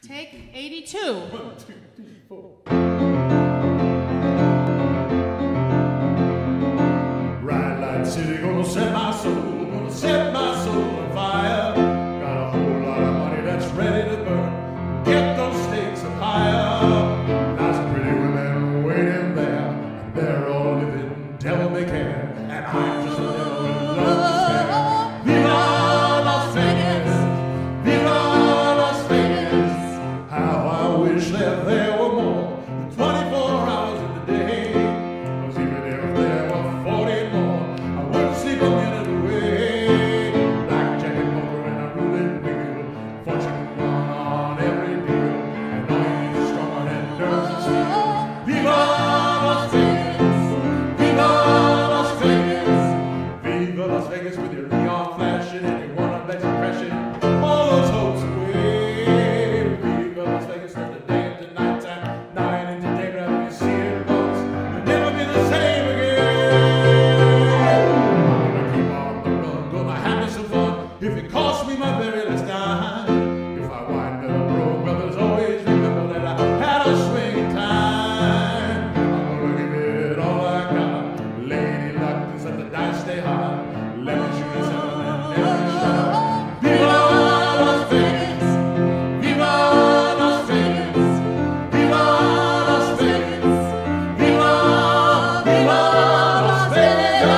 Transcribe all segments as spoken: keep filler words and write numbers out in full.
Take eighty-two. One, two, three, four. Bright light city, gonna set my soul, gonna set my soul on fire. Got a whole lot of money that's ready to burn. Get those stakes up higher. Got some pretty women waiting there, and they're all living devil may care, and I'm just a devil with love to spare. Viva Las Vegas, Viva Las Vegas. How I wish that there were more than twenty-four hours in the day. 'Cause even if there were forty more, I wouldn't sleep a minute away. Blackjack and poker and a roulette wheel, fortune won on every deal, and all you need is stronger than nerves and steel. Viva Las Vegas, Viva Las Vegas, Viva Las Vegas with your neon flashing and your one-up legs crashing, all those hopes away. Viva Las Vegas from the day into nighttime, night into day, but after you see it once, you'll never be the same again. I'm gonna keep on the run, gonna have me some fun, if it costs me my very last dime. If I wind up broke, well, there's always remember that I had a swing time. I'm gonna give it all I got. Lady luck is let the dice stay high. Let me shoot a seven and every shot. Viva Las Vegas, Viva Las Vegas, Viva Las Vegas, Viva, Viva Las Vegas.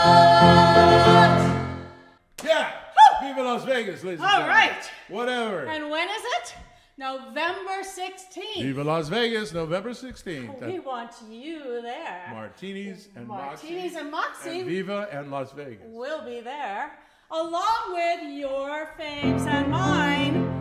Yeah, Viva Las Vegas, ladies and All gentlemen. right. Whatever. And when is it? November sixteenth. Viva Las Vegas, November sixteenth. We want you there. Martinis and Martinis Moxie. and Moxie And Viva and Las Vegas. will be there, along with your faves and mine.